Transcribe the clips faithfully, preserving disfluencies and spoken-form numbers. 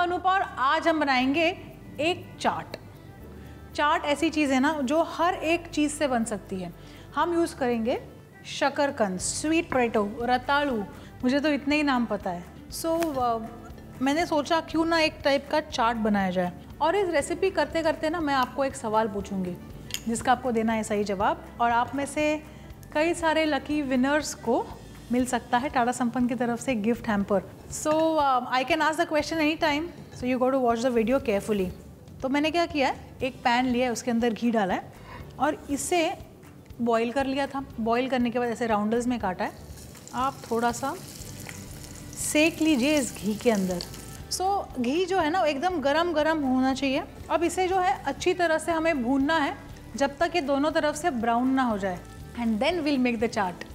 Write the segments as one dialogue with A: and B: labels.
A: अनुपा और आज हम बनाएंगे एक चाट। चाट ऐसी चीज़ है ना जो हर एक चीज़ से बन सकती है। हम यूज़ करेंगे शकरकंद, स्वीट पोटैटो, रतालू, मुझे तो इतने ही नाम पता है। सो so, uh, मैंने सोचा क्यों ना एक टाइप का चाट बनाया जाए। और इस रेसिपी करते करते ना मैं आपको एक सवाल पूछूंगी जिसका आपको देना है सही जवाब, और आप में से कई सारे लकी विनर्स को मिल सकता है टाटा संपन्न की तरफ से gift hamper. So I can ask the question any time, so you go to watch the video carefully. तो मैंने क्या किया है, एक पैन लिया है, उसके अंदर घी डाला है और इसे बॉईल कर लिया था। बॉईल करने के बाद ऐसे राउंडल्स में काटा है। आप थोड़ा सा सेक लीजिए इस घी के अंदर। सो so, घी जो है ना एकदम गरम गरम होना चाहिए। अब इसे जो है अच्छी तरह से हमें भूनना है जब तक ये दोनों तरफ से ब्राउन ना हो जाए, and then will make the chaat.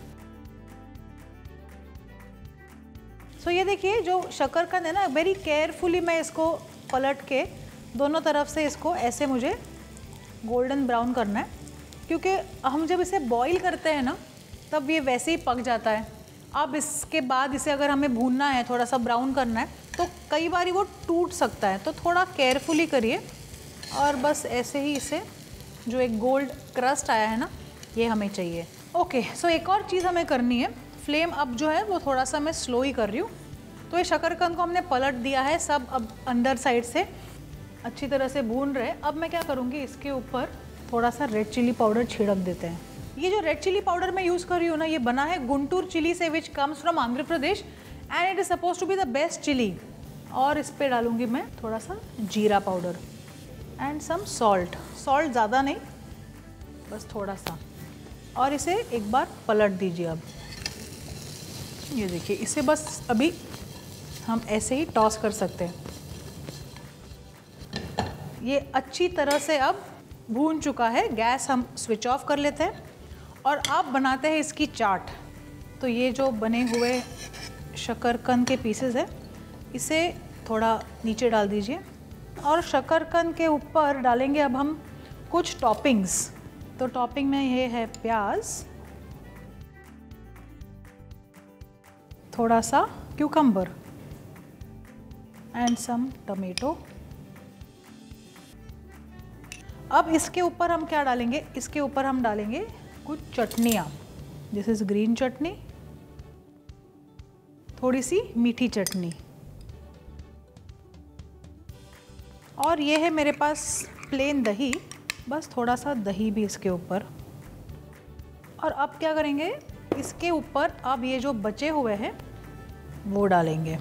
A: So ये देखिए जो शकरकंद है ना, वेरी केयरफुली मैं इसको पलट के दोनों तरफ से इसको ऐसे मुझे गोल्डन ब्राउन करना है, क्योंकि हम जब इसे बॉईल करते हैं ना तब ये वैसे ही पक जाता है। अब इसके बाद इसे अगर हमें भूनना है, थोड़ा सा ब्राउन करना है, तो कई बार वो टूट सकता है, तो थोड़ा केयरफुली करिए। और बस ऐसे ही इसे जो एक गोल्ड क्रस्ट आया है ना, ये हमें चाहिए। ओके, सो एक और चीज़ हमें करनी है। फ्लेम अब जो है वो थोड़ा सा मैं स्लो ही कर रही हूँ। तो ये शकरकंद को हमने पलट दिया है, सब अब अंदर साइड से अच्छी तरह से भून रहे। अब मैं क्या करूँगी, इसके ऊपर थोड़ा सा रेड चिली पाउडर छिड़क देते हैं। ये जो रेड चिली पाउडर मैं यूज़ कर रही हूँ ना, ये बना है गुंटूर चिली से, which comes from Andhra Pradesh, and it is suppose to be the best chili. और इस पर डालूँगी मैं थोड़ा सा जीरा powder and some salt. Salt ज़्यादा नहीं, बस थोड़ा सा। और इसे एक बार पलट दीजिए। अब ये देखिए, इसे बस अभी हम ऐसे ही टॉस कर सकते हैं। ये अच्छी तरह से अब भून चुका है। गैस हम स्विच ऑफ कर लेते हैं और अब बनाते हैं इसकी चाट। तो ये जो बने हुए शकरकंद के पीसेस है, इसे थोड़ा नीचे डाल दीजिए और शकरकंद के ऊपर डालेंगे अब हम कुछ टॉपिंग्स। तो टॉपिंग में ये है प्याज, थोड़ा सा क्यूकम्बर एंड सम टमेटो। अब इसके ऊपर हम क्या डालेंगे, इसके ऊपर हम डालेंगे कुछ चटनियाँ। दिस इज़ ग्रीन चटनी, थोड़ी सी मीठी चटनी, और ये है मेरे पास प्लेन दही, बस थोड़ा सा दही भी इसके ऊपर। और अब क्या करेंगे, इसके ऊपर अब ये जो बचे हुए हैं वो डालेंगे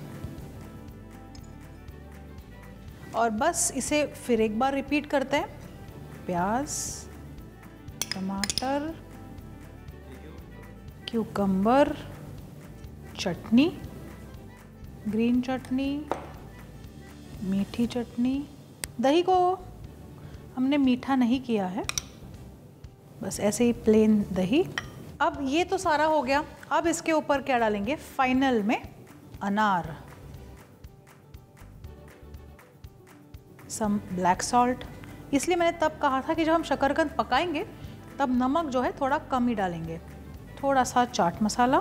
A: और बस इसे फिर एक बार रिपीट करते हैं। प्याज, टमाटर, क्यूकम्बर, चटनी, ग्रीन चटनी, मीठी चटनी। दही को हमने मीठा नहीं किया है, बस ऐसे ही प्लेन दही। अब ये तो सारा हो गया। अब इसके ऊपर क्या डालेंगे, फाइनल में अनार, सम ब्लैक सॉल्ट। इसलिए मैंने तब कहा था कि जब हम शकरकंद पकाएंगे तब नमक जो है थोड़ा कम ही डालेंगे। थोड़ा सा चाट मसाला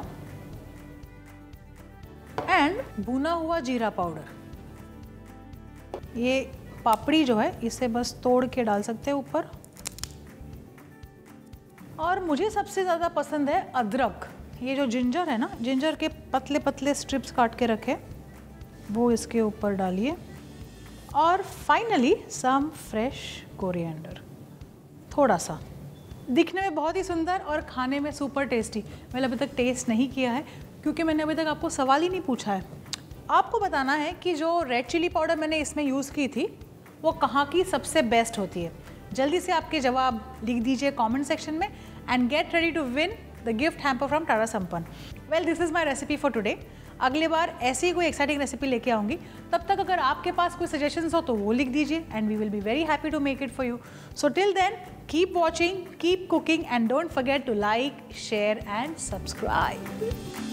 A: एंड भुना हुआ जीरा पाउडर। ये पापड़ी जो है इसे बस तोड़ के डाल सकते हैं ऊपर। और मुझे सबसे ज़्यादा पसंद है अदरक। ये जो जिंजर है ना, जिंजर के पतले पतले स्ट्रिप्स काट के रखे, वो इसके ऊपर डालिए। और फाइनली सम फ्रेश कोरिएंडर, थोड़ा सा। दिखने में बहुत ही सुंदर और खाने में सुपर टेस्टी। मैंने अभी तक टेस्ट नहीं किया है क्योंकि मैंने अभी तक आपको सवाल ही नहीं पूछा है। आपको बताना है कि जो रेड चिली पाउडर मैंने इसमें यूज़ की थी वो कहाँ की सबसे बेस्ट होती है। जल्दी से आपके जवाब लिख दीजिए कमेंट सेक्शन में and get ready to win the gift hamper from Tata Sampann. Well, this is my recipe for today. अगली बार ऐसी ही कोई एक्साइटिंग रेसिपी लेके आऊँगी। तब तक अगर आपके पास कोई सजेशंस हो तो वो लिख दीजिए and we will be very happy to make it for you. So till then, keep watching, keep cooking and don't forget to like, share and subscribe.